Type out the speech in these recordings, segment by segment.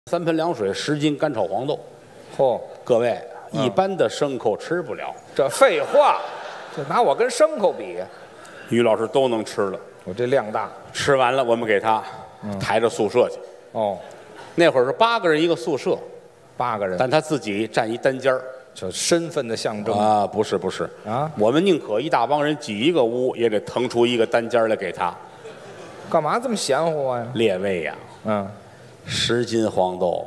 3盆凉水，10斤干炒黄豆。 嚯， 各位，一般的牲口吃不了， 这废话，这拿我跟牲口比呀？ 于老师都能吃了。 我这量大。 吃完了，我们给他抬着宿舍去。 哦， 那会儿是8个人一个宿舍 ，8个人， 但他自己占一单间儿。 就身份的象征啊，不是啊， 我们宁可一大帮人挤一个屋，也得腾出一个单间来给他。 干嘛这么嫌乎我呀？ 列位呀， 10斤黄豆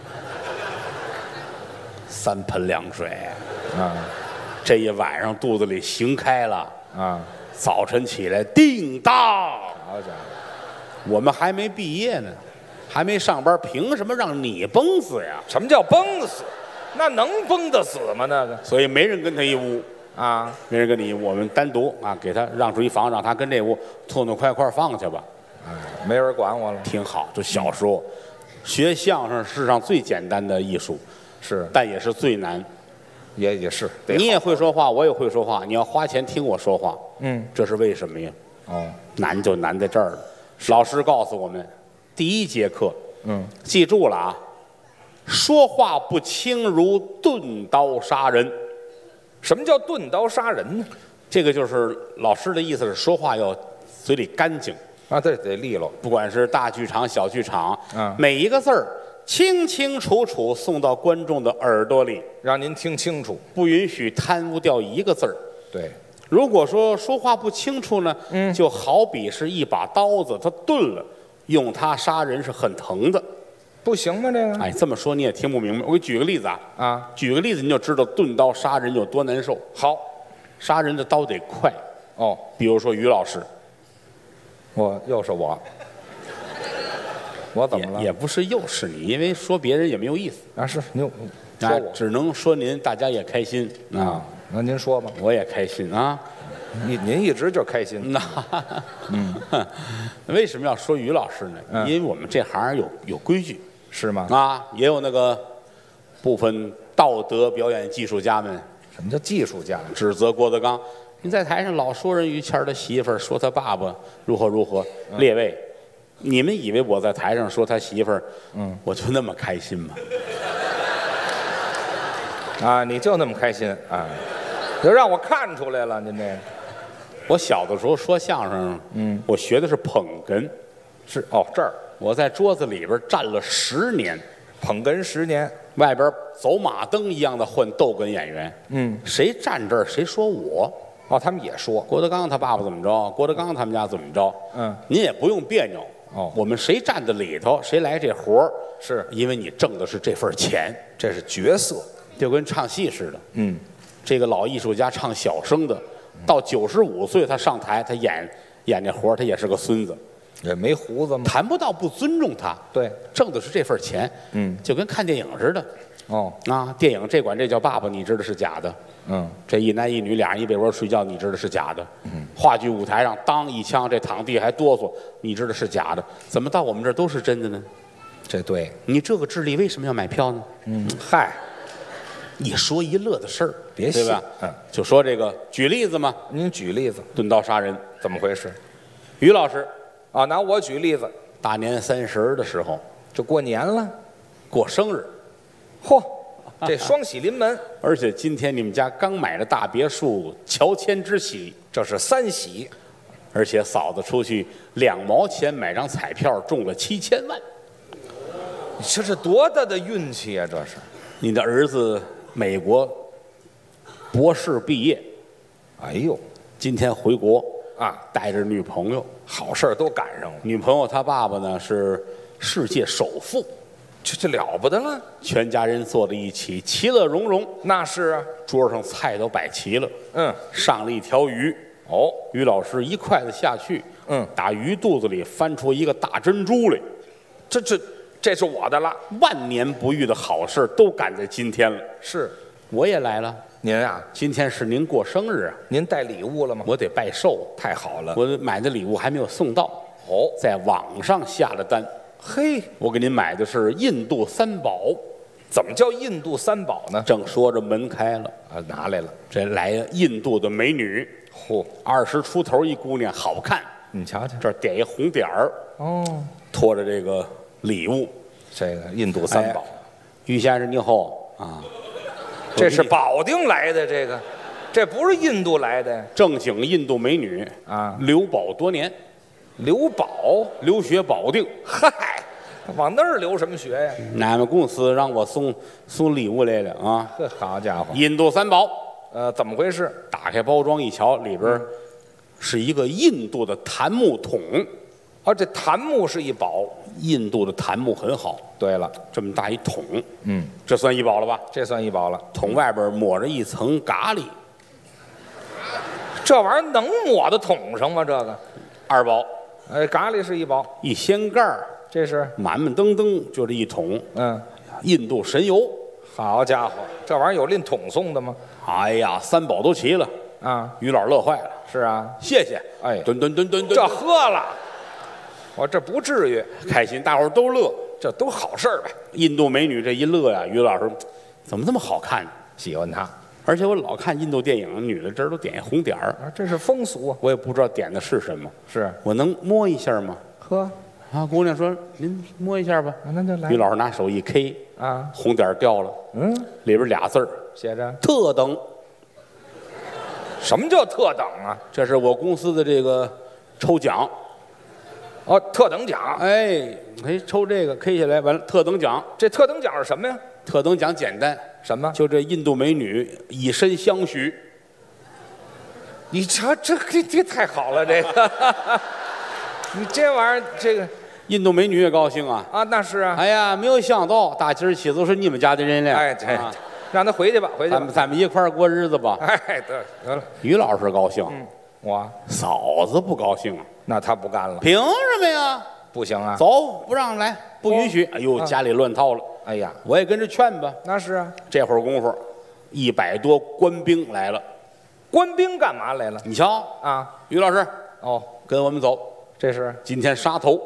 ，3盆凉水，这一晚上肚子里行开了早晨起来叮当， 好家伙， 我们还没毕业呢，还没上班，凭什么让你崩死呀？ 什么叫崩死？那能崩得死吗？那个所以没人跟他一屋啊， 没人跟你，我们单独给他让出一房，让他跟这屋痛痛快快放去吧。 没人管我了。 挺好，就小时候学相声，世上最简单的艺术， 是， 但也是最难。 也是， 你也会说话，我也会说话，你要花钱听我说话，这是为什么呀？ 哦， 难就难在这儿了。老师告诉我们，第1节课，记住了啊，说话不轻如钝刀杀人。 什么叫钝刀杀人呢？ 这个就是老师的意思是说话要嘴里干净啊，对，得利落。 不管是大剧场、小剧场，每一个字儿清清楚楚送到观众的耳朵里， 让您听清楚， 不允许贪污掉一个字儿。 对， 如果说话不清楚呢，就好比是一把刀子，它钝了，用它杀人是很疼的。 不行吗？这个， 哎，这么说你也听不明白。我给举个例子举个例子你就知道钝刀杀人有多难受。 好， 杀人的刀得快。 哦， 比如说于老师， 又是我怎么了？ 也不是又是你，因为说别人也没有意思啊。是您说我， 只能说您，大家也开心啊。 那您说吧， 我也开心啊。 您一直就开心。 为什么要说于老师呢？因为我们这行有规矩。 是吗？ 也有那个部分道德表演技术家们。 什么叫技术家？ 指责郭德纲，你在台上老说人于谦的媳妇儿，说他爸爸如何如何。列位，你们以为我在台上说他媳妇儿，我就那么开心吗？ 你就那么开心啊？就让我看出来了，您这。 我小的时候说相声，我学的是捧哏， 是这儿。 我在桌子里边站了10年， 捧哏10年， 外边走马灯一样的换逗哏演员。谁站这儿谁说我。 他们也说郭德纲他爸爸怎么着，郭德纲他们家怎么着。您也不用别扭。我们谁站在里头，谁来这活儿， 是因为你挣的是这份钱， 这是角色， 就跟唱戏似的。这个老艺术家唱小生的，到95岁他上台，他演这活儿，他也是个孙子。 也没胡子吗？ 谈不到不尊重他。 对， 挣的是这份钱。就跟看电影似的。电影这管这叫爸爸，你知道是假的。这一男一女俩人一被窝睡觉，你知道是假的。话剧舞台上当一枪，这躺地还哆嗦，你知道是假的。怎么到我们这儿都是真的呢？ 这对， 你这个智力为什么要买票呢？ 嗨， 一说一乐的事儿， 别对吧？就说这个，举例子嘛。 您举例子， 钝刀杀人怎么回事？ 于老师拿我举例子， 大年30的时候， 这过年了， 过生日。 嚯，这双喜临门， 而且今天你们家刚买了大别墅，乔迁之喜， 这是3喜， 而且嫂子出去2毛钱买张彩票中了7000万， 这是多大的运气啊！这是你的儿子美国博士毕业， 哎呦， 今天回国带着女朋友， 好事都赶上了。 女朋友她爸爸呢是世界首富。 这了不得了， 全家人坐在一起，其乐融融。 那是啊， 桌上菜都摆齐了，上了一条鱼。于老师一筷子下去，打鱼肚子里翻出一个大珍珠来。 这是我的了， 万年不遇的好事都赶在今天了。 是， 我也来了。 您啊， 今天是您过生日啊， 您带礼物了吗？ 我得拜寿。 太好了， 我买的礼物还没有送到。在网上下了单。 嘿， 我给您买的是印度3宝。 怎么叫印度3宝呢？ 正说着，门开了， 拿来了， 这来印度的美女，20出头一姑娘，好看。 你瞧瞧， 这儿点一红点儿， 哦， 拖着这个礼物， 这个印度三宝， 于先生你好啊， 这是保定来的，这不是印度来的， 正经印度美女啊， 留保多年， 留保留学保定， 嗨，往那儿留什么学呀？ 俺们公司让我送礼物来了啊！ 这好家伙， 印度三宝， 怎么回事？ 打开包装一瞧，里边是一个印度的檀木桶。 哦，这檀木是一宝， 印度的檀木很好。 对了， 这么大一桶， 这算一宝了吧？ 这算一宝了。 桶外边抹着一层咖喱， 这玩意儿能抹到桶上吗？这个二宝。 咖喱是一宝， 一掀盖儿， 这是满满登登就这一桶。印度神油。 好家伙，这玩意儿有拎桶送的吗？ 哎呀，三宝都齐了啊！ 于老乐坏了。 是啊， 谢谢。 哎， 吨， 这喝了，我这不至于， 开心，大伙儿都乐， 这都好事儿呗。 印度美女这一乐呀，于老师怎么这么好看？ 喜欢她， 而且我老看印度电影，女的这儿都点一红点儿啊，这是风俗啊。 我也不知道点的是什么， 是我能摸一下吗？ 呵， 啊，姑娘说您摸一下吧， 那就来。 于老师拿手一 K， 啊， 红点掉了，里边俩字儿写着特等。 什么叫特等啊？ 这是我公司的这个抽奖。 哦，特等奖。 哎，抽这个 K 下来，完了特等奖。 这特等奖是什么呀？ 特等奖简单， 什么？ 就这印度美女以身相许。 你瞧，这太好了，这个，你这玩意儿，这个印度美女也高兴啊。 啊，那是啊。 哎呀，没有想到大今儿起都是你们家的人了。 哎，对，让他回去吧，回去吧。 咱们一块儿过日子吧。 哎，得了。 于老师高兴， 我嫂子不高兴， 那他不干了。 凭什么呀？ 不行啊， 走，不让来，不允许。哎呦，家里乱套了。 哎呀， 我也跟着劝吧。 那是啊。 这会儿功夫，100多官兵来了。 官兵干嘛来了？ 你瞧啊， 于老师， 哦， 跟我们走。 这是今天杀头，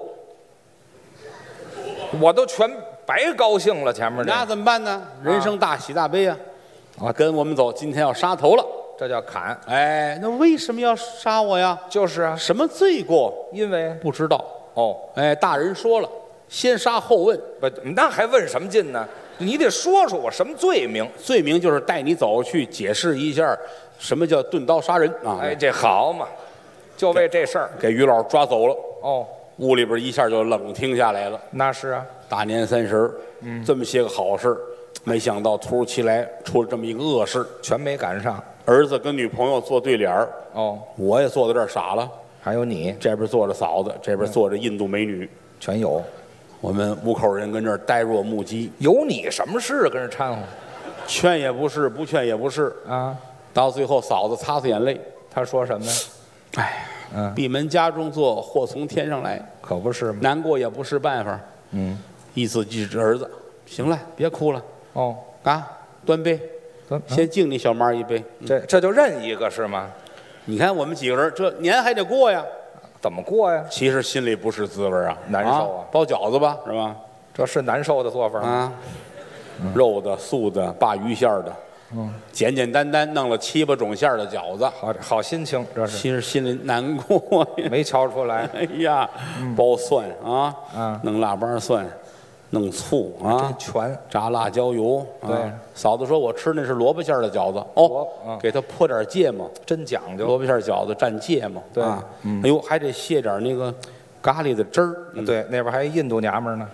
我都全白高兴了。前面那怎么办呢？人生大喜大悲啊！啊，跟我们走，今天要杀头了。 这叫砍。 哎，那为什么要杀我呀？ 就是啊， 什么罪过？ 因为不知道。 哦， 哎，大人说了，先杀后问。 不，那还问什么劲呢？你得说说我什么罪名？ 罪名就是带你走去解释一下什么叫钝刀杀人啊！ 哎，这好嘛，就为这事儿给于老师抓走了。 哦， 屋里边一下就冷清下来了。 那是啊， 大年30，这么些个好事，没想到突如其来出了这么一个恶事， 全没赶上。 儿子跟女朋友坐对脸儿， 哦， 我也坐在这儿傻了。 还有你这边坐着嫂子，这边坐着印度美女， 全有。 我们5口人跟这儿呆若木鸡。 有你什么事跟这掺和？ 劝也不是，不劝也不是啊。 到最后，嫂子擦擦眼泪， 他说什么呀？ 哎，闭门家中坐，祸从天上来， 可不是吗？ 难过也不是办法。意思就是儿子，行了，别哭了。 哦， 啊，端杯，先敬你小妈一杯。 这就认一个是吗？ 你看我们几个人，这年还得过呀。 怎么过呀？ 其实心里不是滋味啊， 难受啊。 包饺子吧，是吧？ 这是难受的做法啊，肉的、素的、鲅鱼馅的，简简单单弄了7、8种馅的饺子， 好心情，这是。 其实心里难过呀， 没瞧出来。 哎呀，包蒜啊，弄腊八蒜，弄醋啊， 真全， 炸辣椒油。 对， 嫂子说我吃那是萝卜馅的饺子，哦，给他泼点芥末， 真讲究。 萝卜馅饺子蘸芥末， 对， 哎呦，还得卸点那个咖喱的汁儿。 对，那边还印度娘们呢。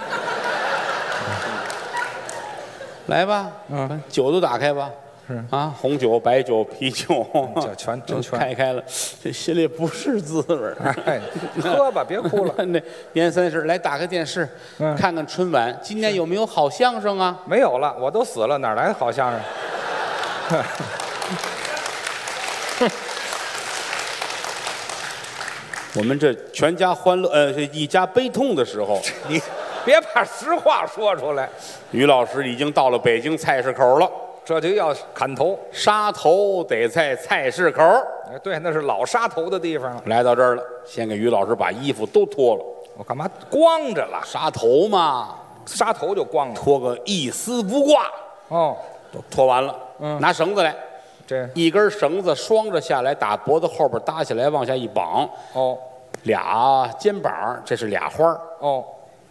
来吧，酒都打开吧。是啊，红酒、白酒、啤酒， 这全开了，这心里不是滋味。 哎，喝吧，别哭了。 那年30，来打开电视，看看春晚。今年有没有好相声啊？ 没有了，我都死了，哪来好相声？ 我们这全家欢乐，一家悲痛的时候， 你别把实话说出来。 于老师已经到了北京菜市口了。 这就要砍头， 杀头得在菜市口。 哎，对，那是老杀头的地方了。 来到这儿了，先给于老师把衣服都脱了。 我干嘛光着了？ 杀头嘛， 杀头就光了， 脱个一丝不挂。 哦， 都脱完了，拿绳子来， 这一根绳子双着下来，打脖子后边搭起来，往下一绑。 哦， 俩肩膀，这是俩花。 哦，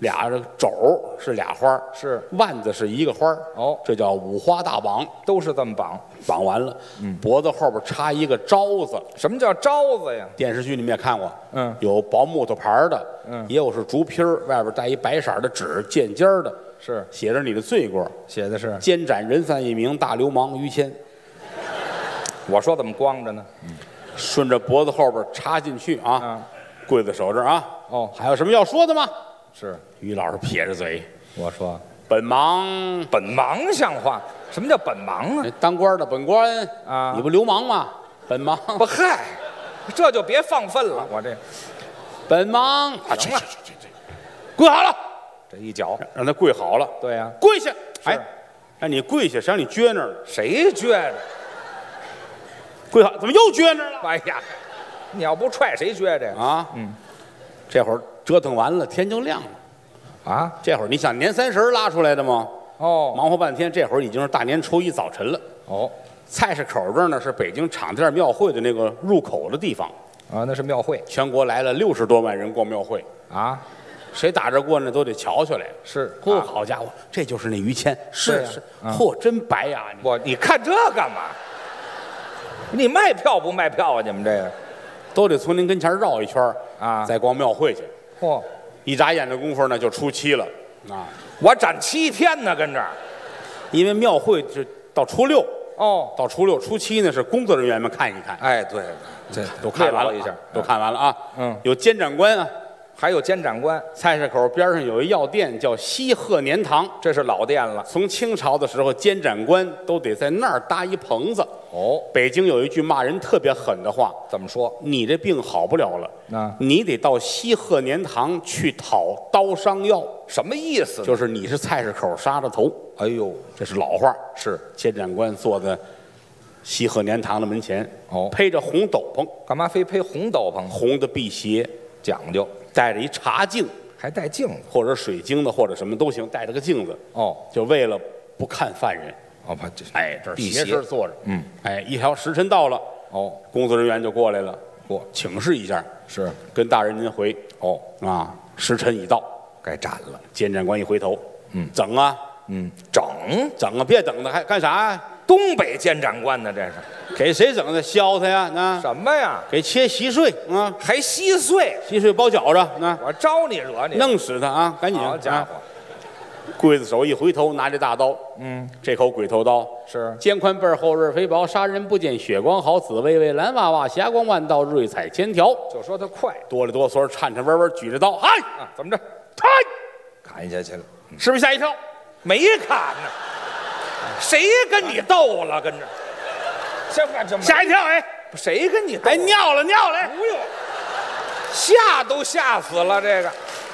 俩这个肘是俩花， 是腕子是一个花。哦，这叫五花大绑， 都是这么绑。 绑完了，脖子后边插一个招子。 什么叫招子呀？ 电视剧你们也看过，有薄木头牌的，也有是竹皮外边带一白色的纸，尖尖的， 是写着你的罪过， 写的是监斩人犯一名大流氓于谦。 我说怎么光着呢？ 顺着脖子后边插进去啊，刽子手这儿啊。 哦， 还有什么要说的吗？ 是于老师撇着嘴， 我说本忙像话？什么叫本忙啊？ 当官的本官啊， 你不流氓吗？本忙不嗨，这就别放粪了。我这本忙行了， 跪好了， 这一脚让他跪好了。 对呀， 跪下。哎，让你跪下，谁让你撅那儿了？ 谁撅着？ 跪好，怎么又撅那儿了？ 哎呀，你要不踹谁撅着呀？ 啊，这会儿折腾完了，天就亮了。啊，这会儿你想年30拉出来的吗？哦，忙活半天，这会儿已经是大年初1早晨了。哦，菜市口这儿呢是北京场店庙会的那个入口的地方。 啊，那是庙会， 全国来了60多万人逛庙会。啊，谁打这过呢都得瞧瞧来。是，嚯，好家伙，这就是那于谦。是，嚯，真白呀！ 你看这干嘛？你卖票不卖票啊？你们这个都得从您跟前绕一圈啊，再逛庙会去。嚯，一眨眼的功夫呢，就初7了啊！ 我展7天呢，跟这儿， 因为庙会是到初6 哦， 到初6、初7呢是工作人员们看一看。 哎，对， 这都看完了一下， 都看完了啊。有监斩官啊， 还有监斩官。 菜市口边上有一药店叫西鹤年堂， 这是老店了。 从清朝的时候，监斩官都得在那儿搭一棚子。哦，北京有一句骂人特别狠的话， 怎么说？ 你这病好不了了，你得到西鹤年堂去讨刀伤药。 什么意思？ 就是你是菜市口杀的头。哎呦，这是老话。是监斩官坐在西鹤年堂的门前，披着红斗篷。 干嘛非披红斗篷？ 红的辟邪，讲究。带着一茶镜， 还带镜子， 或者水晶的，或者什么都行，带着个镜子。哦，就为了不看犯人。哦，怕这这儿斜身坐着。哎，一条时辰到了，工作人员就过来了，请示一下，是跟大人您回。时辰已到，该斩了。监斩官一回头，整啊，整啊，别等他，还干啥呀？ 东北监斩官呢？这是给谁整的？削他呀？那什么呀？ 给切稀碎啊？ 还稀碎？ 稀碎包饺子？那我招你惹你？ 弄死他啊！赶紧！ 好家伙！ 刽子手一回头，拿着大刀，这口鬼头刀是肩宽背厚刃飞薄，杀人不见血光好，紫薇薇蓝娃娃，霞光万道，瑞彩千条。 就说他快， 哆里哆嗦，颤颤巍巍，举着刀，嗨， 怎么着？ 嗨， 砍下去了， 是不是吓一跳？ 没砍呢，谁跟你斗了？跟着， 吓一跳！哎， 谁跟你斗？ 哎，尿了，哎， 不用，吓都吓死了，这个。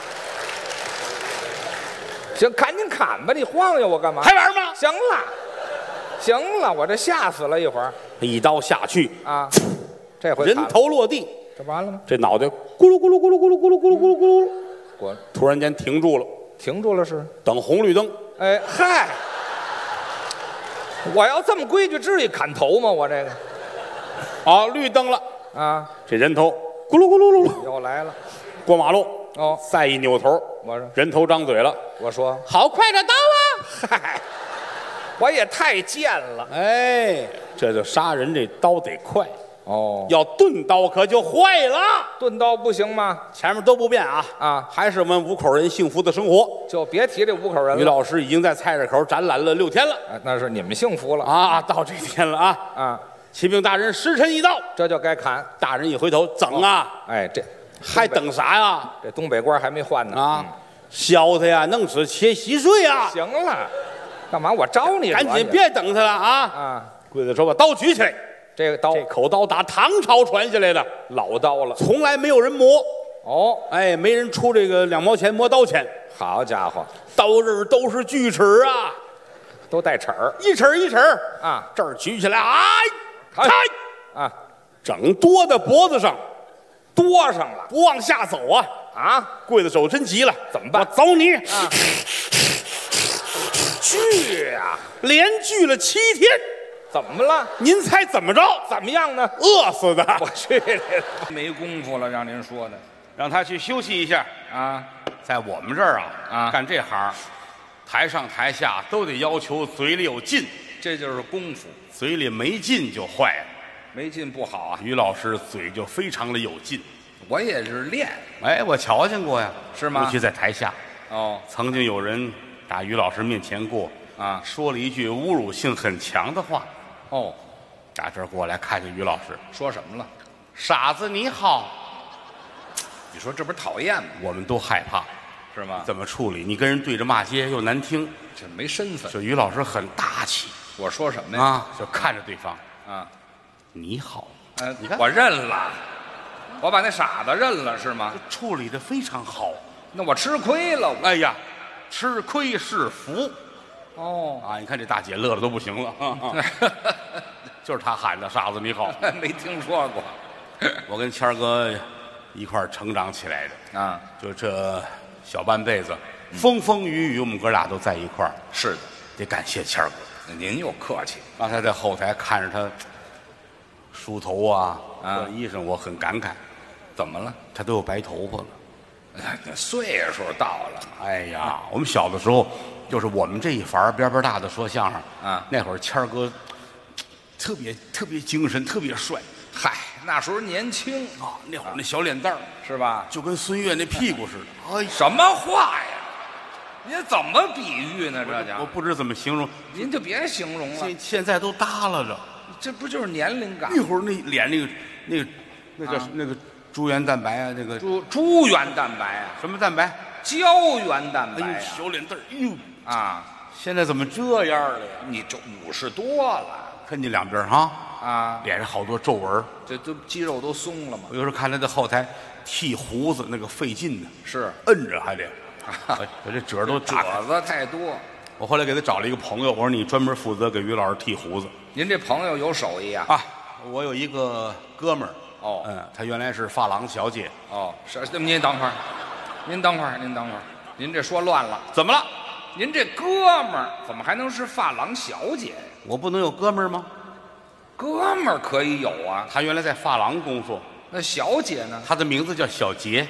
行，赶紧砍吧！你晃悠我干嘛？ 还玩吗？ 行了，行了，我这吓死了一会儿。 一刀下去啊，这回人头落地， 这完了吗？ 这脑袋咕噜咕噜咕噜咕噜咕噜咕噜咕噜咕噜， 我突然间停住了， 停住了是等红绿灯。 哎嗨，我要这么规矩，至于砍头吗？我这个， 啊，绿灯了啊，这人头咕噜咕噜噜噜又来了， 过马路。 哦， 再一扭头， 我说人头张嘴了。 我说好快的刀啊！ 嗨，我也太贱了。 哎，这就杀人这刀得快哦， 要钝刀可就坏了。 钝刀不行吗？ 前面都不变啊啊，还是我们五口人幸福的生活。 就别提这五口人了。 于老师已经在菜市口展览了6天了， 那是你们幸福了啊！到这天了啊啊！启禀大人，时辰已到， 这就该砍。 大人一回头，整啊！ 哎，这。 还等啥呀？ 这东北官还没换呢啊！削他呀，弄死切稀碎呀！ 行了，干嘛我招你？ 赶紧别等他了啊！啊！刽子手把刀举起来， 这个刀， 这口刀打唐朝传下来的老刀了， 从来没有人磨。 哦， 哎，没人出这个2毛钱磨刀钱。 好家伙， 刀刃都是锯齿啊， 都带齿儿， 一齿一齿啊！这儿举起来，哎， 啊， 整多在脖子上。 多上了， 不往下走啊！啊，刽子手真急了， 怎么办？ 我走你！ 啊，锯呀， 连锯了7天， 怎么了？ 您猜怎么着？ 怎么样呢？ 饿死的！ 我去，没功夫了，让您说的， 让他去休息一下啊。 在我们这儿干这行，台上台下都得要求嘴里有劲， 这就是功夫。 嘴里没劲就坏了， 没劲不好啊。 于老师嘴就非常的有劲。 我也是练， 哎，我瞧见过呀， 是吗？ 尤其在台下。 哦， 曾经有人打于老师面前过说了一句侮辱性很强的话。 哦， 打这儿过来看见于老师， 说什么了？ 傻子你好。 你说这不是讨厌吗？ 我们都害怕， 是吗？ 怎么处理？你跟人对着骂街又难听， 这没身份。 这于老师很大气。 我说什么呀？ 就看着对方你好。 你看我认了，我把那傻子认了是吗？ 处理的非常好。 那我吃亏了。 哎呀，吃亏是福。 哦你看这大姐乐的都不行了。就是她喊的傻子你好。 没听说过。 我跟谦儿哥一块儿成长起来的就这小半辈子，风风雨雨我们哥俩都在一块儿。 是的， 得感谢谦儿哥。 您又客气。 刚才在后台看着他梳头换衣裳，我很感慨。 怎么了？ 他都有白头发了。 岁数到了。 哎呀，我们小的时候，就是我们这一伐边边大的说相声那会儿谦儿哥特别精神，特别帅。 嗨，那时候年轻那会儿那小脸蛋儿是吧？ 就跟孙越那屁股似的。 什么话呀？您怎么比喻呢？这家我不知怎么形容， 您就别形容了。 现在都耷拉着， 这不就是年龄感？ 一会儿那脸那叫那个猪原蛋白那个猪原蛋白什么蛋白？ 胶原蛋白小脸蛋儿， 现在怎么这样了呀？ 你这50多了， 看见两边脸上好多皱纹， 这都肌肉都松了嘛。 我有时候看他在后台剃胡子，那个费劲呢， 是摁着还得。我这褶都褶子太多。 我后来给他找了一个朋友，我说你专门负责给于老师剃胡子。 您这朋友有手艺我有一个哥们儿他原来是发廊小姐。 是。您等会儿，您等会儿，您这说乱了。 怎么了？ 您这哥们儿怎么还能是发廊小姐呀？ 我不能有哥们儿吗？ 哥们儿可以有他原来在发廊工作。 那小姐呢？ 他的名字叫小杰。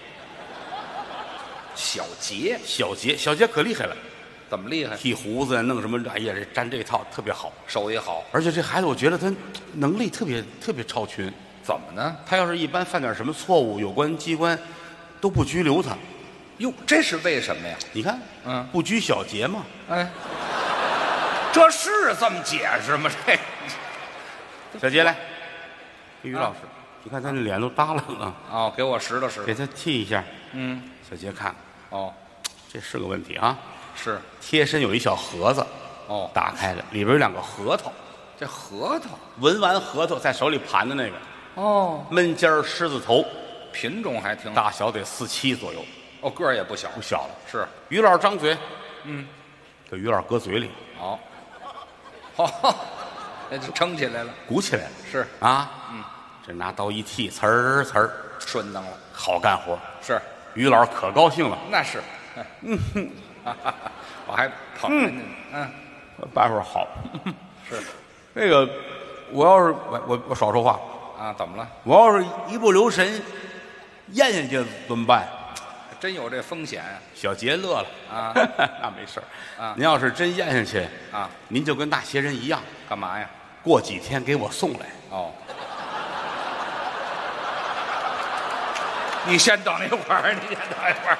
小杰， 小杰可厉害了。 怎么厉害？ 剃胡子弄什么？哎呀，这粘这套特别好， 手艺好。 而且这孩子，我觉得他能力特别超群。 怎么呢？ 他要是一般犯点什么错误，有关机关都不拘留他。 哟，这是为什么呀？ 你看，不拘小节嘛。 这是这么解释吗？这小杰来，于老师，你看他那脸都耷拉了。 给我拾掇拾掇， 给他剃一下。小杰看，这是个问题啊。 是贴身有一小盒子，打开了，里边有2个核桃。 这核桃， 文玩核桃，在手里盘的那个。闷尖狮子头， 品种还挺大小得4、7左右。 个儿也不小， 不小了。 是。 于老师张嘴，给于老师搁嘴里。 那就撑起来了， 鼓起来了。 是这拿刀一剃，呲儿呲儿， 顺当了， 好干活。 是。 于老师可高兴了。 那是。我还捧着呢。 待会儿好。 是。 那个，我要是我少说话怎么了？ 我要是一不留神咽下去怎么办？ 真有这风险。 小杰乐了那没事您要是真咽下去您就跟大邪人一样。 干嘛呀？ 过几天给我送来。 你先等一会儿，你先等一会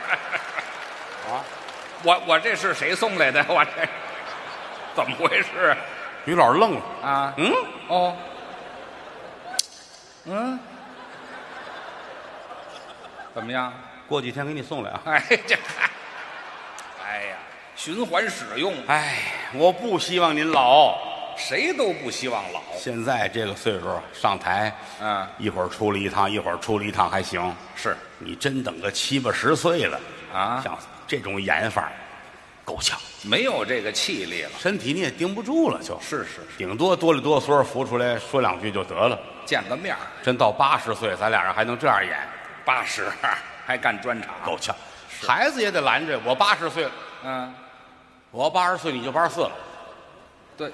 儿。我这是谁送来的？我这怎么回事？ 于老师愣了。 怎么样？ 过几天给你送来哎呀，循环使用。 我不希望您老， 谁都不希望老。 现在这个岁数上台，一会儿出来一趟，一会儿出来一趟还行。 是你真等个70、80岁了像这种演法，够呛， 没有这个气力了， 身体你也顶不住了， 是， 顶多哆里哆嗦扶出来说2句就得了， 见个面。 真到80岁，咱俩人还能这样演 ？80还干专场， 够呛。孩子也得拦着，我80岁了，我80岁你就84了， 对，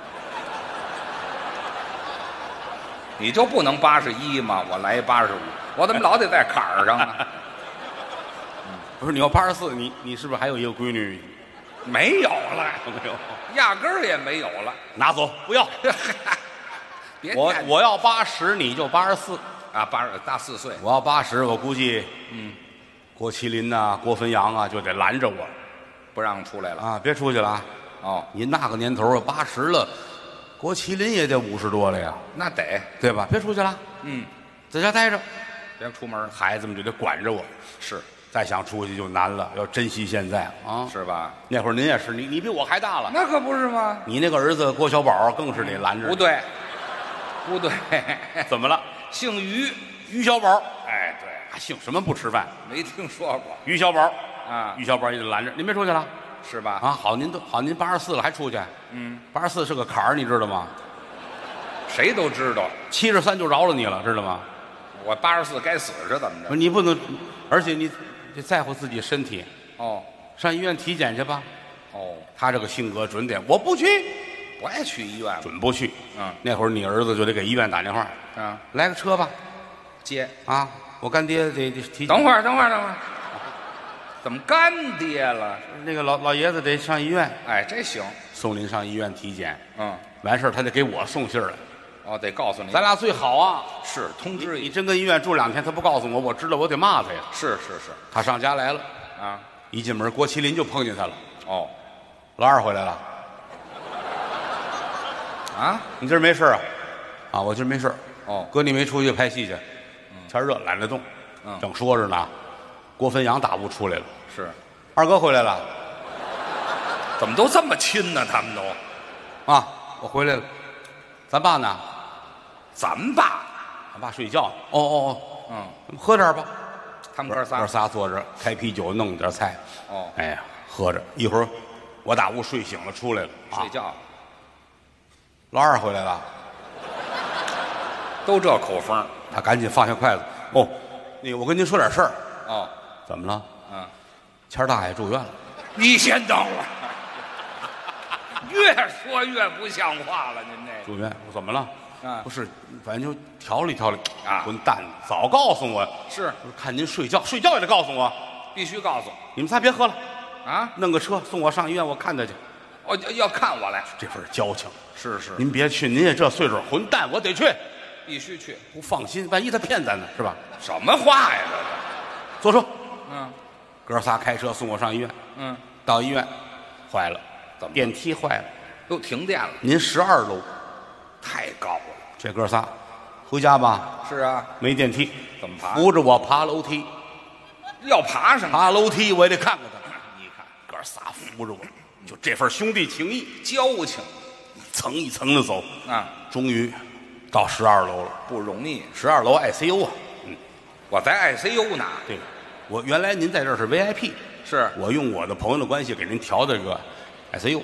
你就不能81吗？我来85，我怎么老得在坎儿上呢？ 不是你要84，你是不是还有一个闺女？ 没有了， 没有， 压根儿也没有了。 拿走，不要。 别我要80，你就84 啊，大4岁。 我要80，我估计郭麒麟呐、郭汾阳啊就得拦着我， 不让出来了啊，别出去了啊。 哦， 您那个年头80了，郭麒麟也得50多了呀， 那得对吧？别出去了，在家待着， 别出门。 孩子们就得管着我。 是， 再想出去就难了，要珍惜现在啊， 是吧？ 那会儿您也是，你比我还大了， 那可不是吗？ 你那个儿子郭小宝更是得拦着。 不对，不对， 怎么了？ 姓于， 于小宝， 哎，对， 他姓什么不吃饭？ 没听说过于小宝啊， 于小宝也得拦着，您别出去了是吧？ 啊！好，您84了还出去？84是个坎儿，你知道吗？ 谁都知道， 73就饶了你了，知道吗？ 我84该死是怎么着？ 你不能，而且你得在乎自己身体， 哦上医院体检去吧。 哦， 他这个性格准点，我不去， 不爱去医院了。 准不去。 嗯， 那会儿你儿子就得给医院打电话， 啊， 来个车吧， 接。 啊，我干爹得体检。 等会儿，怎么干爹了？ 那个老爷子得上医院， 哎，这行。 送您上医院体检。 嗯， 完事儿他得给我送信儿来， 哦，得告诉你， 咱俩最好啊。 是通知你真跟医院住2天，他不告诉我，我知道我得骂他呀。 是他上家来了， 啊。 一进门郭麒麟就碰见他了。 哦老二回来了， 啊， 你今儿没事啊？啊，我今儿没事。 哦， 哥，你没出去拍戏去？天热懒得动。正说着呢，郭汾阳大屋出来了。 是， 二哥回来了。 怎么都这么亲呢？他们都啊，我回来了。咱爸呢？ 咱爸， 俺爸睡觉。哦，喝点吧。 他们哥仨坐着开啤酒，弄点菜。 哦， 哎呀，喝着一会儿，我大屋睡醒了出来了， 睡觉， 老二回来了， 都这口风。 他赶紧放下筷子。哦，那个我跟您说点事儿。 哦， 怎么了？谦儿大爷住院了。 你先等会儿，越说越不像话了。您这住院，我怎么了？不是，反正就调理啊。 混蛋，早告诉我。 是， 看您睡觉也得告诉我。 必须告诉你们仨别喝了啊！ 弄个车送我上医院，我看他去。 哦，要看我来， 这份交情。 是。 您别去，您也这岁数，混蛋，我得去。 必须去， 不放心，万一他骗咱呢，是吧？ 什么话呀？ 坐车。 哥仨开车送我上医院。到医院，坏了， 怎么电梯坏了， 都停电了。 您12楼， 太高了。 这哥仨回家吧。 是啊， 没电梯， 怎么爬？ 扶着我爬楼梯。 要爬上， 爬楼梯我也得看看他。你看，哥仨扶着我，就这份兄弟情谊、 交情， 一层一层的走啊， 终于到12楼了。 不容易。 12楼 ICU 啊。 我在 ICU 呢。 对，我原来您在这儿是 VIP。 是我用我的朋友的关系给您调这个 ICU。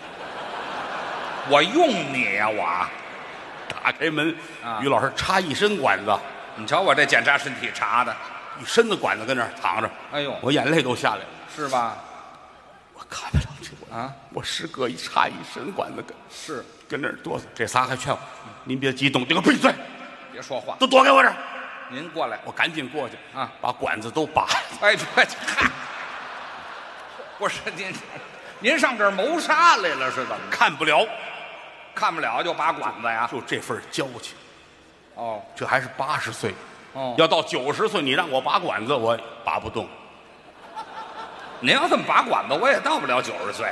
我用你呀，我打开门，于老师插一身管子。 你瞧我这检查身体查的， 一身子管子跟那儿躺着。 哎呦， 我眼泪都下来了。 是吧？ 我看不了这啊！ 我师哥一插一身管子跟那儿哆嗦。这仨还劝我：“您别激动，你给我闭嘴， 别说话， 都躲开我这儿。” 您过来， 我赶紧过去啊， 把管子都拔。 哎，嗨，不是您上这儿谋杀来了是怎么？ 看不了就拔管子呀？ 就这份交情。 哦， 这还是80岁。 哦， 要到90岁，你让我拔管子，我拔不动。 您要这么拔管子，我也到不了90岁。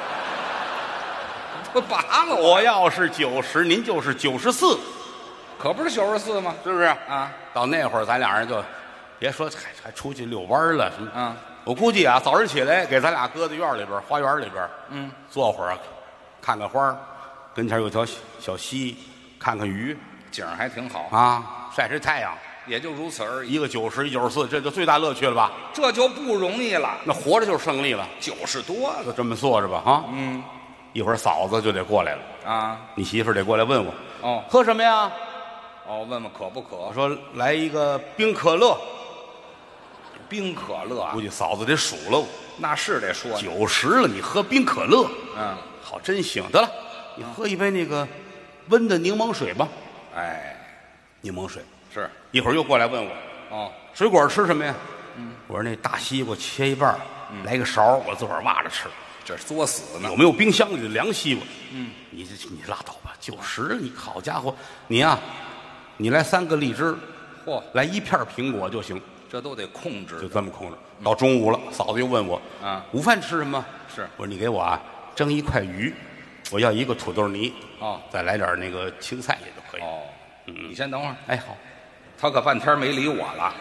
不拔了， 我要是90，您就是94， 可不是94吗？ 是不是啊？ 到那会儿，咱俩人就别说还出去遛弯了什么。 嗯， 我估计啊，早上起来给咱俩搁在院里边、花园里边，坐会儿，看看花，跟前有条小溪，看看鱼， 景儿还挺好啊，晒晒太阳。 也就如此而已。 一个90，一94，这就最大乐趣了吧？ 这就不容易了。 那活着就是胜利了。 90多了， 就这么坐着吧，啊，一会儿嫂子就得过来了啊， 你媳妇儿得过来问我， 哦， 喝什么呀？ 哦，问问可不可？ 我说来一个冰可乐。 冰可乐啊， 估计嫂子得数了我。 那是得说 90了，你喝冰可乐，好真行。得了，你喝一杯那个温的柠檬水吧。 哎， 柠檬水是。 一会儿又过来问我， 哦， 水果吃什么呀？ 我说那大西瓜切一半，来个勺，我自个儿挖着吃。 这作死呢？ 有没有冰箱里的凉西瓜？你拉倒吧，90，你好家伙，你呀，你来3个荔枝， 嚯， 来1片苹果就行。 这都得控制， 就这么控制。到中午了，嫂子又问我午饭吃什么？ 是， 我说你给我啊蒸1块鱼，我要1个土豆泥，再来点那个青菜也就可以。 你先等会儿。 哎，好， 他可半天没理我了。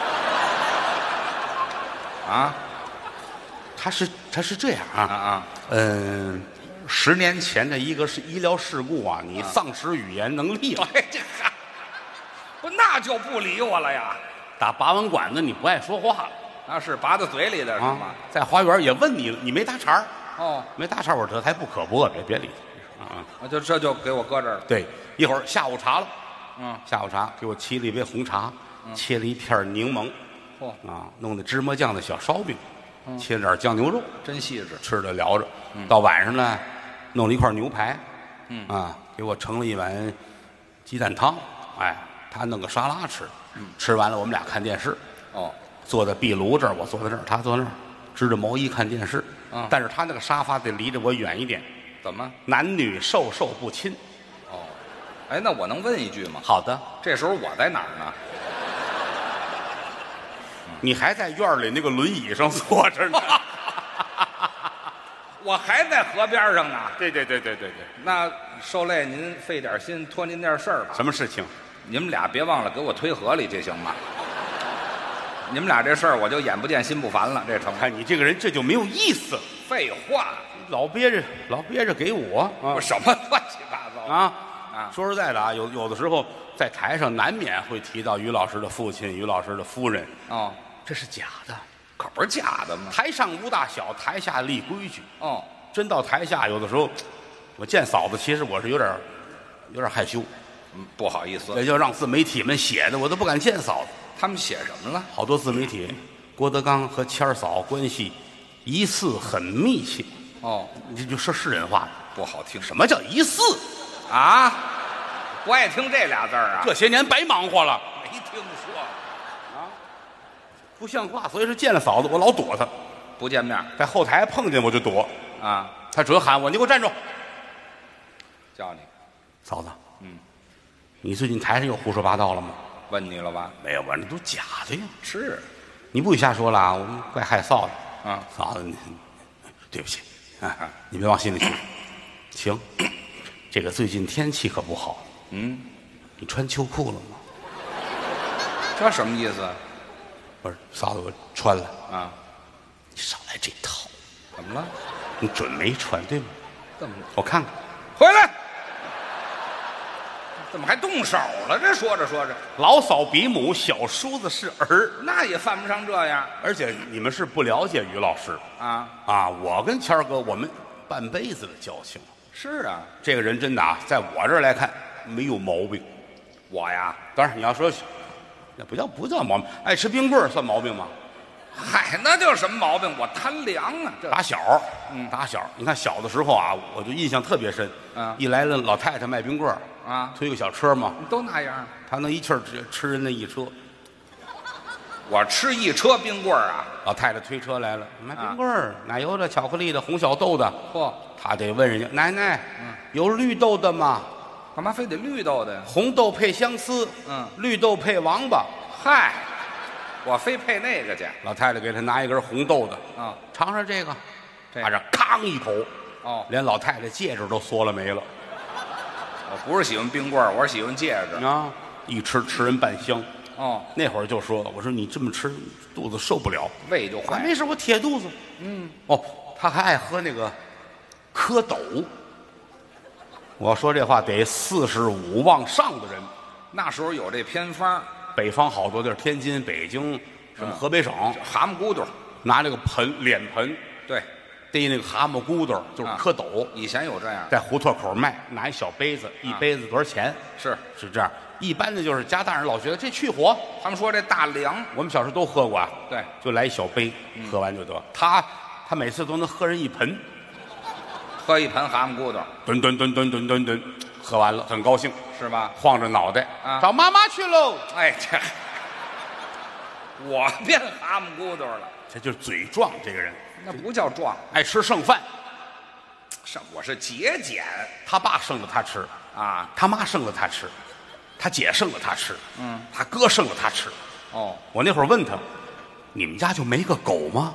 啊， 他是这样啊，10年前的一个是医疗事故啊，你丧失语言能力了。 哎，这不那就不理我了呀？ 打拔完管子你不爱说话了， 那是拔到嘴里的是吗？ 在花园也问你了，你没搭茬儿。 没搭茬儿，我这还不可不，别理他。这就给我搁这儿了。 对，一会儿下午茶了。下午茶给我沏了一杯红茶，切了一片柠檬，弄的芝麻酱的小烧饼，切了点酱牛肉， 真细致， 吃着聊着。到晚上呢，弄了一块牛排，给我盛了一碗鸡蛋汤，哎，他弄个沙拉吃，吃完了我们俩看电视。坐在壁炉这儿，我坐在这儿，他坐那儿，织着毛衣看电视。但是他那个沙发得离着我远一点。 怎么？ 男女授受不亲。 哎，那我能问一句吗？ 好的。 这时候我在哪儿呢？ 你还在院里那个轮椅上坐着呢。 我还在河边上呢。 对。 那受累您费点心，托您点事儿吧。 什么事情？ 你们俩别忘了给我推河里去，行吗？你们俩这事儿我就眼不见心不烦了，这成。 看你这个人这就没有意思。 废话， 老憋着给我啊！什么乱七八糟啊！说实在的啊，有的时候在台上难免会提到于老师的父亲、于老师的夫人。这是假的， 可不是假的吗？ 台上无大小，台下立规矩。 哦， 真到台下，有的时候我见嫂子，其实我是有点害羞， 不好意思。 也就让自媒体们写的，我都不敢见嫂子。 他们写什么了？ 好多自媒体，郭德纲和谦儿嫂关系疑似很密切。 哦， 你就说是人话， 不好听。 什么叫疑似啊？不爱听这俩字儿啊？ 这些年白忙活了， 没听说啊，不像话。所以说见了嫂子，我老躲她， 不见面， 在后台碰见我就躲啊。 她只喊我，你给我站住！ 叫你嫂子，你最近台上又胡说八道了吗？ 问你了吧？ 没有吧？那都假的呀。 是， 你不许瞎说了啊！我们怪害臊的。 啊， 嫂子，对不起，你别往心里去。行，这个最近天气可不好。你穿秋裤了吗？ 这什么意思？ 不是，嫂子，我穿了。 啊， 你少来这套。 怎么了？ 你准没穿对吗？ 怎么？ 我看看。 回来。怎么还动手了？这说着说着， 老嫂比母，小叔子是儿， 那也犯不上这样。 而且你们是不了解于老师我跟谦儿哥我们半辈子的交情。 是啊， 这个人真的在我这儿来看没有毛病。 我呀， 当然你要说那不叫毛病，爱吃冰棍算毛病吗？ 嗨，那叫什么毛病？我贪凉啊！ 打小，你看小的时候啊，我就印象特别深。一来了老太太卖冰棍推个小车嘛， 都那样。 他能一气儿吃人那一车。 我吃一车冰棍啊！ 老太太推车来了，买冰棍奶油的、巧克力的、红小豆的。 嚯！ 他得问人家奶奶，有绿豆的吗？ 干嘛非得绿豆的呀？ 红豆配相思，绿豆配王八。 嗨，我非配那个去。 老太太给他拿一根红豆的，尝尝这个，他这吭一口，连老太太戒指都缩了没了。 我不是喜欢冰棍我是喜欢戒指啊！一吃人半箱。那会儿就说，我说你这么吃肚子受不了， 胃就坏。 没事，我铁肚子。他还爱喝那个蝌蚪。我要说这话得45往上的人。 那时候有这偏方， 北方好多地儿，天津、北京，什么河北省， 蛤蟆骨朵， 拿这个脸盆， 对， 逮那个蛤蟆骨朵，就是蝌蚪。 以前有这样， 在胡同口卖，拿一小杯子，一杯子多少钱？是这样。一般的就是家大人老觉得这去火， 他们说这大凉， 我们小时候都喝过啊。 对， 就来一小杯，喝完就得。他每次都能喝人一盆， 喝一盆蛤蟆骨朵， 吨，喝完了很高兴， 是吧？ 晃着脑袋找妈妈去喽。 哎，这我变蛤蟆骨头了， 这就是嘴壮。这个人那不叫壮， 爱吃剩饭。 我是节俭他爸剩了他吃， 啊， 他妈剩了他吃，他姐剩了他吃，他哥剩了他吃。 哦， 我那会儿问他，你们家就没个狗吗？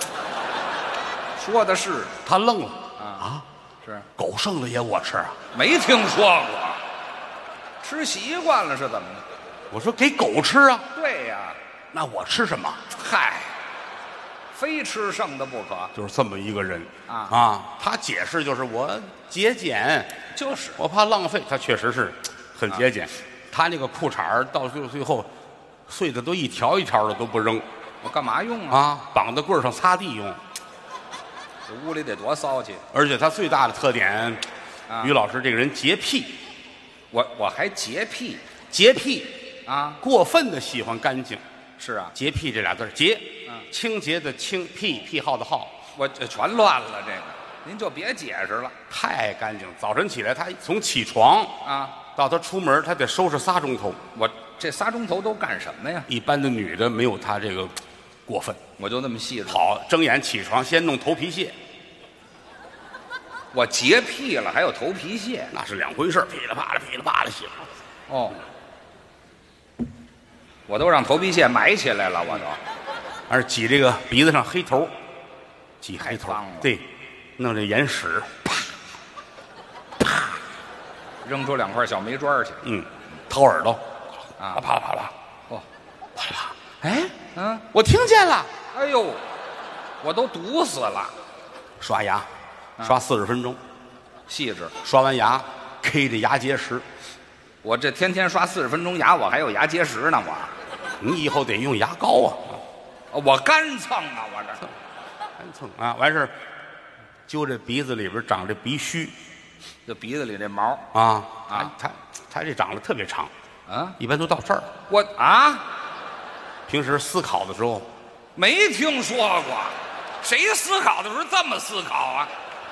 说的是他愣了啊，是狗剩了也我吃啊？ 没听说过，吃习惯了是怎么的？ 我说给狗吃啊。 对呀， 那我吃什么？ 嗨，非吃剩的不可， 就是这么一个人啊他解释就是我节俭， 就是我怕浪费。他确实是很节俭。他那个裤衩到最后碎的都一条一条的都不扔我干嘛用啊？ 绑在棍儿上擦地用。 这屋里得多骚气而且他最大的特点，于老师这个人洁癖。 我还洁癖洁癖啊， 过分的喜欢干净。 是啊， 洁癖这俩字儿，洁，清洁的清，癖好的好， 我这全乱了这个，您就别解释了太爱干净。早晨起来，他从起床啊， 到他出门，他得收拾3钟头。 我这3钟头都干什么呀？ 一般的女的没有他这个过分。 我就那么细致。 好，睁眼起床先弄头皮屑， 我洁癖了还有头皮屑， 那是两回事，噼里啪啦噼里啪啦洗。 哦，我都让头皮屑埋起来了，我都。 而挤这个鼻子上黑头，挤黑头太脏了， 对，弄这眼屎， 扔出2块小煤砖去。 掏耳朵， 啊啪啦啪啦， 哦， 啪啦，哎， 嗯， 我听见了。 哎呦，我都堵死了。 刷牙，刷40分钟， 细致。 刷完牙 K 这牙结石。 我这天天刷40分钟牙，我还有牙结石呢。 你以后得用牙膏啊。 我干蹭啊，我这干蹭啊，完事儿揪这鼻子里边长这鼻须这鼻子里这毛啊啊， 他这长得特别长， 啊， 一般都到这儿。 我啊平时思考的时候， 没听说过，谁思考的时候这么思考啊？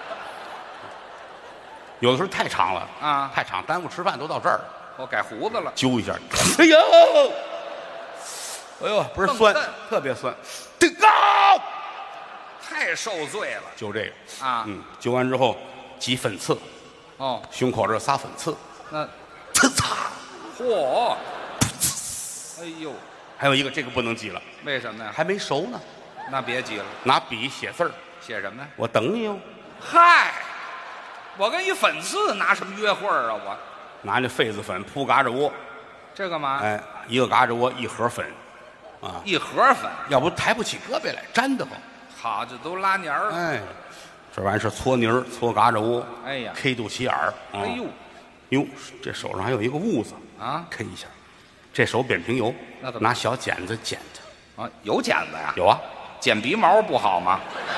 有的时候太长了啊太长，耽误吃饭都到这儿了， 我改胡子了， 揪一下，哎呦，哎呦，不是酸愣， 特别酸，这高， 太受罪了就这个啊！ 揪完之后挤粉刺， 哦， 胸口这儿撒粉刺， 那呲嚓， 嚯，哎呦， 还有一个这个不能挤了， 为什么呀？ 还没熟呢， 那别急了， 拿笔写字儿， 写什么呀？ 我等你哟。 嗨，我跟一粉刺拿什么约会啊？我拿那痱子粉铺嘎吱窝， 这干嘛？ 哎，一个嘎吱窝一盒粉， 一盒粉， 要不抬不起胳膊来，粘得慌。 好，这都拉黏儿了。 哎，这玩意儿是搓泥儿、搓嘎吱窝， 哎呀 ，K 肚脐眼儿。 哎呦， 哟，这手上还有一个痦子啊 ，K 一下。这手扁平疣， 那怎么拿小剪子剪的？ 啊，有剪子呀？ 有啊， 剪鼻毛不好吗？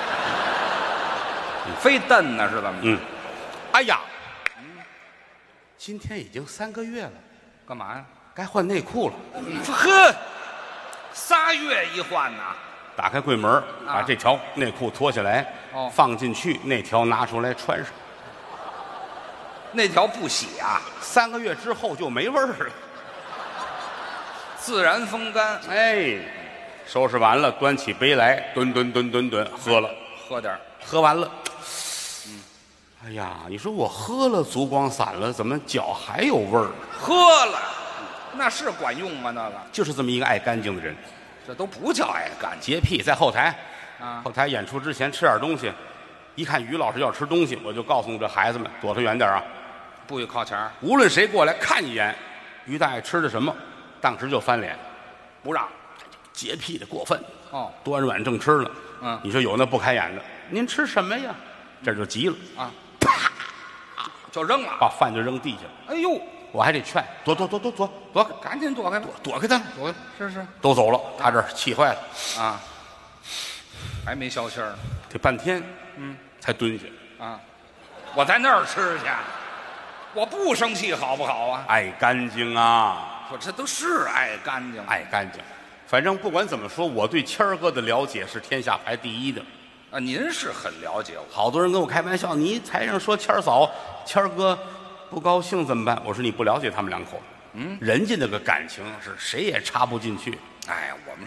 非蹬呢是怎么着？ 哎呀，今天已经3个月了， 干嘛呀？ 该换内裤了。 呵，3月一换呐。 打开柜门，把这条内裤脱下来，放进去，那条拿出来穿上。 那条不洗啊 ，3个月之后就没味儿了。 自然风干。 哎，收拾完了，端起杯来，吨，喝了， 喝点儿喝完了。哎呀，你说我喝了足光散了，怎么脚还有味儿？ 喝了，那是管用吗？那个就是这么一个爱干净的人， 这都不叫爱干净洁癖。在后台， 啊后台演出之前吃点东西，一看于老师要吃东西，我就告诉这孩子们躲他远点啊， 不许靠前儿无论谁过来看一眼，于大爷吃的什么，当时就翻脸，不让。洁癖的过分哦， 端着碗正吃呢， 嗯你说有那不开眼的，您吃什么呀？这就急了， 啊，啪，就扔了。 把饭就扔地下了。 哎呦， 我还得劝，躲， 赶紧躲开吧！ 躲开他，躲开， 是都走了。他这儿气坏了， 啊，还没消气儿呢得半天，才蹲下。 啊！我在那儿吃去，我不生气好不好啊？ 爱干净啊， 我这都是爱干净， 爱干净。反正不管怎么说，我对谦儿哥的了解是天下排第一的。 啊！您是很了解我， 好多人跟我开玩笑，你台上说谦儿嫂、谦儿哥不高兴怎么办？我说你不了解他们两口子，人家那个感情是谁也插不进去。 哎，我们是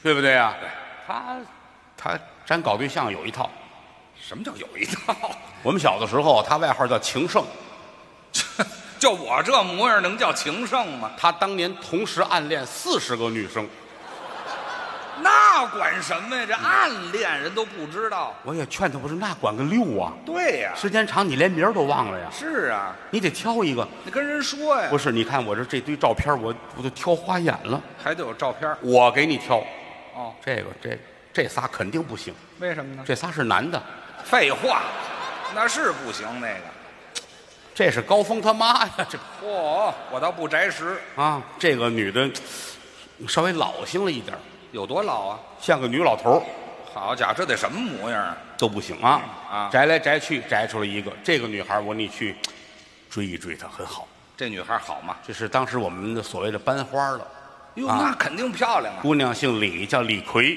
对不对啊？ 对， 咱搞对象有一套。 什么叫有一套？ 我们小的时候，他外号叫情圣。 就我这模样能叫情圣吗？ 他当年同时暗恋40个女生。 那管什么呀？这暗恋人都不知道。 我也劝他，我说那管个溜啊！ 对呀， 时间长你连名儿都忘了呀。 是啊， 你得挑一个。 你跟人说呀。 不是，你看我这堆照片，我都挑花眼了。 还得有照片。 我给你挑。 哦， 这仨肯定不行。 为什么呢？ 这仨是男的。 废话，那是不行那个。 这是高峰他妈呀！这嚯，我倒不摘实啊。这个女的稍微老性了一点。 有多老啊？ 像个女老头。 好家伙，这得什么模样啊？ 都不行啊！ 啊， 摘来摘去，摘出了一个。这个女孩，你去追一追她，很好。 这女孩好吗？ 这是当时我们的所谓的班花了。 哟，那肯定漂亮啊！ 姑娘姓李，叫李逵。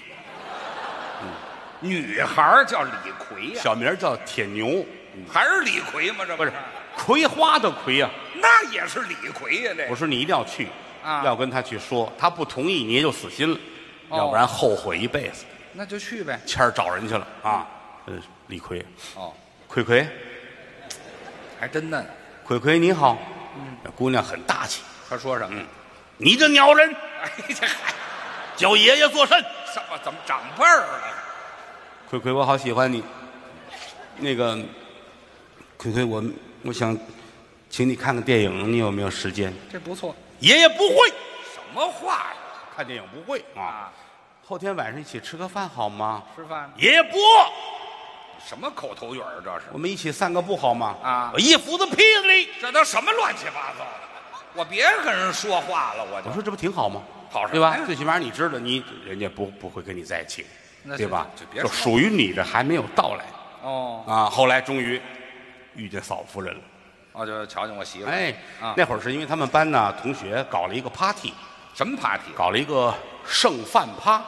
女孩叫李逵呀， 小名叫铁牛。 还是李逵吗？这不是葵花的葵呀？ 那也是李逵呀！这我说你一定要去啊， 要跟他去说，他不同意你也就死心了，要不然后悔一辈子。 那就去呗。 谦儿找人去了啊，李逵。 哦， 葵葵， 还真嫩。 葵葵你好，那姑娘很大气。 他说什么？ 你这鸟人！ 哎，这还叫爷爷做甚？ 什么？怎么长辈儿了？ 葵葵，我好喜欢你。那个，葵葵，我想请你看个电影，你有没有时间？ 这不错。 爷爷不会。 什么话呀？ 看电影不会啊。后天晚上一起吃个饭好吗？ 吃饭。 爷爷不。 什么口头语啊？这是。 我们一起散个步好吗？ 啊。 我一斧子劈了你。 这都什么乱七八糟的？我别跟人说话了，我说这不挺好吗？ 好对吧？最起码你知道，人家不会跟你在一起，对吧？就属于你的还没有到来。 哦。 啊，后来终于遇见嫂夫人了。 哦，就瞧见我媳妇。 哎，那会儿是因为他们班呢同学搞了一个 party。 什么 party？ 搞了一个剩饭趴。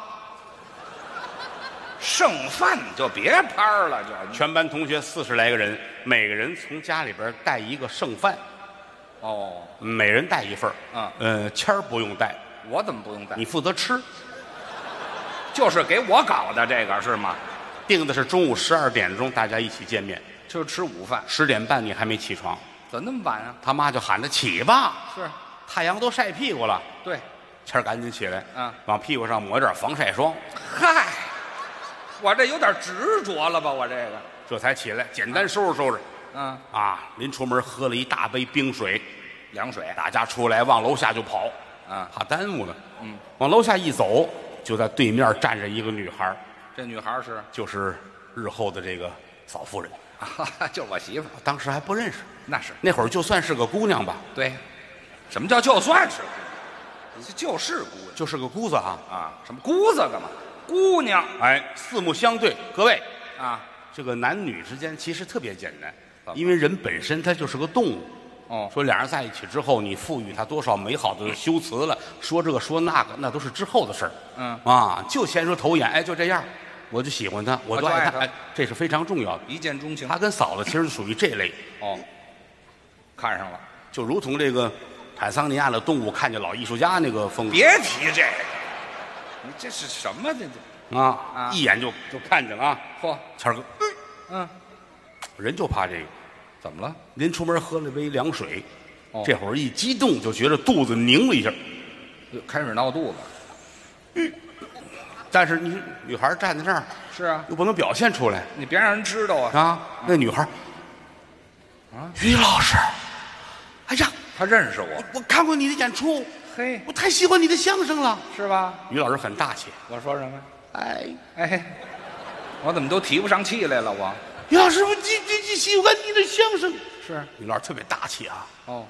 剩饭就别趴了，就全班同学40来个人，每个人从家里边带一个剩饭。 哦， 每人带一份谦儿不用带。 我怎么不用带？ 你负责吃。 就是给我搞的这个是吗？ 定的是中午12点钟大家一起见面， 就是吃午饭。 10点半你还没起床， 怎么那么晚啊？ 他妈就喊他起吧。 是， 太阳都晒屁股了。 对， 谦儿赶紧起来，往屁股上抹点防晒霜。 嗨，我这有点执着了吧？我这个这才起来，简单收拾收拾。临出门喝了一大杯冰水、 凉水， 大家出来往楼下就跑，怕耽误了。往楼下一走，就在对面站着一个女孩。 这女孩就是日后的这个嫂夫人， 就是我媳妇。 当时还不认识， 那是那会儿就算是个姑娘吧。 对，什么叫就算是？就是姑娘， 就是个姑子啊！ 什么姑子干嘛？姑娘， 哎，四目相对，各位这个男女之间其实特别简单，因为人本身他就是个动物。说俩人在一起之后，你赋予他多少美好的修辞了，说这个说那个，那都是之后的事儿。就先说头眼，哎，就这样，我就喜欢他，我就爱他，哎，这是非常重要的， 一见钟情。 他跟嫂子其实属于这类。 看上了， 就如同这个坦桑尼亚的动物看见老艺术家那个风格。 别提这个，你这是什么这一眼就看见了啊！ 嚯， 谦儿哥，人就怕这个。 怎么了？ 临出门喝了杯凉水，这会儿一激动就觉得肚子拧了一下， 开始闹肚子。 但是你女孩站在那儿， 是啊， 又不能表现出来， 你别让人知道那女孩，于老师，哎呀， 他认识我， 我看过你的演出， 嘿， 我太喜欢你的相声了， 是吧？ 于老师很大气。 我说什么？ 哎， 我怎么都提不上气来了？我。 于老师，我你喜欢你的相声， 是于老师特别大气啊。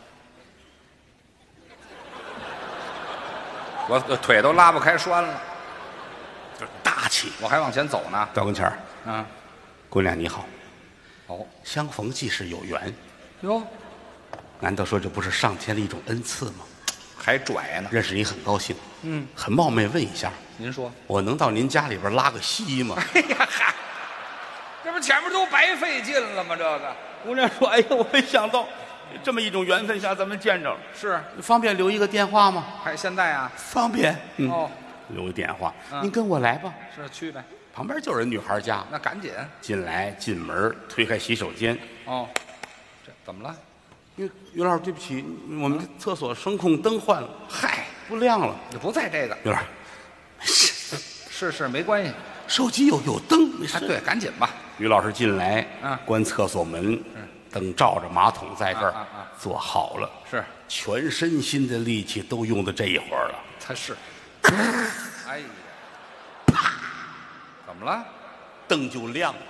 我腿都拉不开栓了， 就是大气。 我还往前走呢， 到跟前儿，姑娘你好。相逢即是有缘。 哟， 难道说这不是上天的一种恩赐吗？ 还拽呢。 认识你很高兴。很冒昧问一下， 您说我能到您家里边拉个稀吗？ 哎呀嗨！这不前面都白费劲了吗？这个姑娘说：“哎呀，我没想到，这么一种缘分下咱们见着了。 是方便留一个电话吗？ 还现在啊？ 方便。 留个电话，您跟我来吧。 是去呗。 旁边就是人女孩家， 那赶紧进门，推开洗手间。 哦，这怎么了？ 于老师，对不起，我们厕所声控灯换了， 嗨， 不亮了。 也不在这个。 于老师，是没关系， 手机有灯，没事。 对，赶紧吧。 于老师进来，关厕所门，灯照着，马桶在这儿，坐好了， 是全身心的力气都用到这一会儿了。 他是，哎呀，啪，怎么了？ 灯就亮了。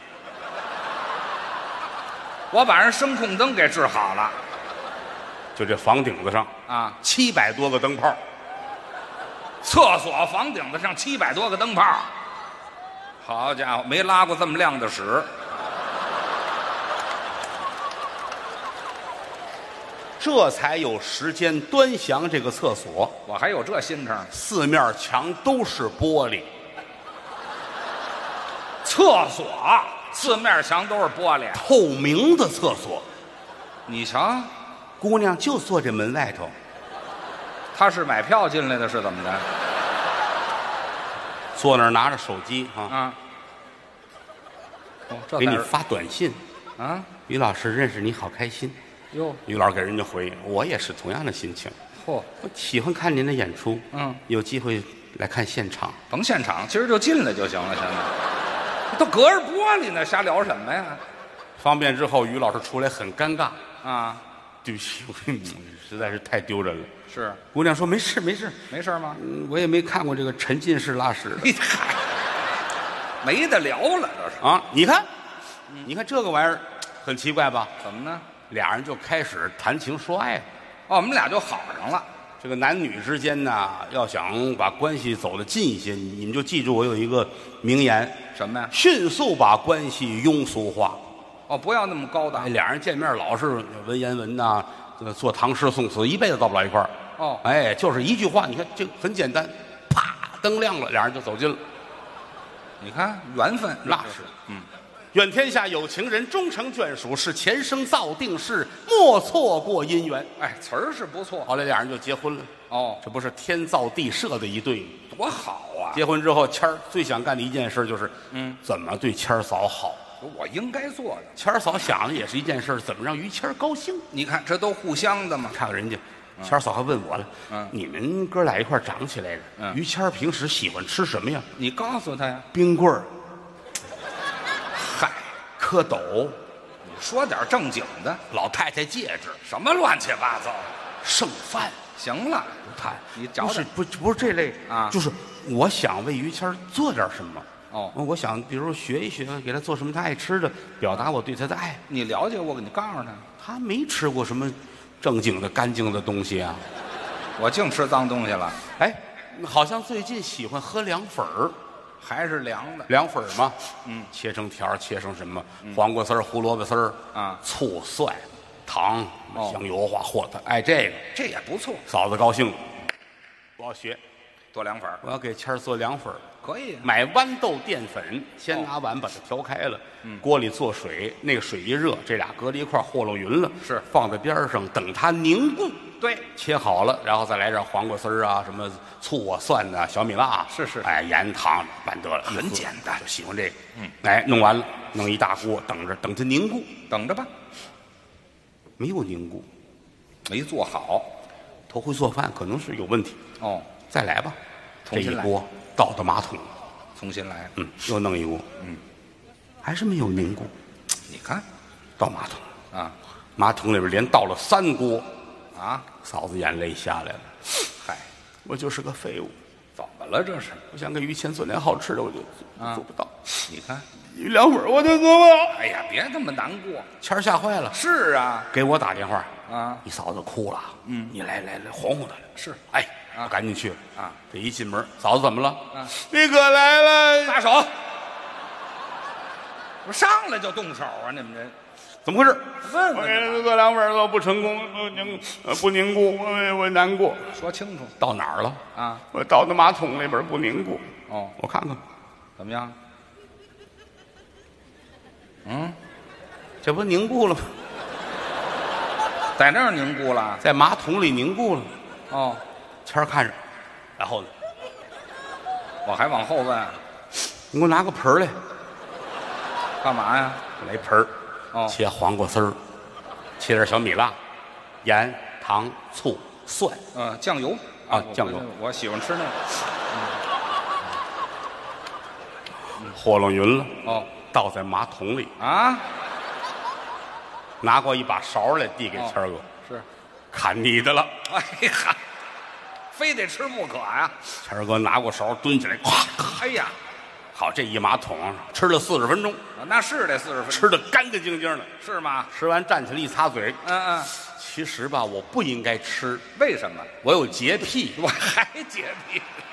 我把人声控灯给治好了。 就这房顶子上700多个灯泡， 厕所房顶子上700多个灯泡，好家伙，没拉过这么亮的屎。 这才有时间端详这个厕所。 我还有这心肠。 四面墙都是玻璃， 厕所四面墙都是玻璃， 透明的厕所。 你瞧， 姑娘就坐这门外头， 他是买票进来的，是怎么着？ 坐那儿拿着手机给你发短信于老师认识你好开心。 哟， 于老师给人家回，我也是同样的心情。我喜欢看您的演出，有机会来看现场。 甭现场，今儿就进来就行了，现在都隔着玻璃呢，瞎聊什么呀？ 方便之后，于老师出来很尴尬对不起，实在是太丢人了。 是， 姑娘说没事没事没事吗？ 我也没看过这个沉浸式拉屎的。 没得聊了，这是你看，你看这个玩意儿很奇怪吧？ 怎么呢？ 俩人就开始谈情说爱了。 我们俩就好上了。 这个男女之间呢，要想把关系走得近一些，你们就记住我有一个名言。 什么呀？ 迅速把关系庸俗化。 不要那么高档。 俩人见面老是文言文呐，做唐诗宋词，一辈子到不了一块儿。就是一句话，你看这很简单，啪，灯亮了，俩人就走近了。 你看缘分， 那是。愿天下有情人终成眷属，是前生造定事，莫错过姻缘。 词儿是不错。 后来俩人就结婚了。这不是天造地设的一对， 多好啊！ 结婚之后，谦儿最想干的一件事就是，怎么对谦儿嫂好。 我应该做的。 谦儿嫂想的也是一件事，怎么让于谦儿高兴。 你看，这都互相的嘛。 看看人家，谦儿嫂还问我了，你们哥俩一块长起来的，于谦儿平时喜欢吃什么呀？ 你告诉他呀。 冰棍儿。 嗨， 蝌蚪。 你说点正经的。 老太太戒指。 什么乱七八糟？ 剩饭。 行了， 不谈。 你找不是这类就是我想为于谦儿做点什么。我想比如学一学，给他做什么他爱吃的，表达我对他的爱。 你了解我，你告诉他， 他没吃过什么正经的干净的东西啊。 我净吃脏东西了。 好像最近喜欢喝凉粉儿。 还是凉的凉粉嘛，切成条，切成什么黄瓜丝儿、胡萝卜丝儿醋、蒜、糖、香油、和他爱这个， 这也不错。 嫂子高兴了，我要学做凉粉， 我要给谦儿做凉粉。 可以买豌豆淀粉，先拿碗把它调开了，锅里做水，那个水一热，这俩搁在一块和拢匀了， 是放在边上等它凝固。 对， 切好了，然后再来点黄瓜丝儿啊，什么醋啊、蒜啊、小米辣， 是， 盐糖拌得了， 很简单， 就喜欢这个。弄完了，弄一大锅，等它凝固， 等着吧。 没有凝固， 没做好， 头回做饭可能是有问题。再来吧， 重新来。 这一锅倒到马桶， 重新来。 又弄一锅，还是没有凝固。 你看， 倒马桶马桶里边连倒了3锅。嫂子眼泪下来了。 嗨， 我就是个废物。 怎么了这是？ 我想给于谦做点好吃的，我就做不到。 你看， 一凉粉我就做不到。 哎呀，别那么难过。 谦儿吓坏了。 是啊， 给我打电话你嫂子哭了。你来哄哄她。 是， 我赶紧去这一进门，嫂子怎么了？ 你哥来了， 撒手！我上来就动手啊！你们这怎么回事？ 问我给他做凉粉做不成功，不凝固，我难过。 说清楚， 到哪儿了？我倒到马桶里边不凝固。我看看， 怎么样？ 这不凝固了吗？ 在那儿凝固了， 在马桶里凝固了。谦儿看着，然后呢？ 我还往后问， 你给我拿个盆来， 干嘛呀？ 来盆儿， 哦， 切黄瓜丝儿，切点小米辣，盐、糖、醋、蒜， 酱油啊，酱油， 我喜欢吃那个。 和弄匀了， 哦， 倒在马桶里， 啊， 拿过一把勺来递给谦儿哥， 是， 看你的了。 哎呀，非得吃不可呀！ 谦儿哥拿过勺蹲起来，咵， 哎呀， 好，这一马桶吃了40分钟， 那是得40分钟， 吃的干干净净的， 是吗？ 吃完站起来一擦嘴， 其实吧，我不应该吃， 为什么？ 我有洁癖， 我还洁癖。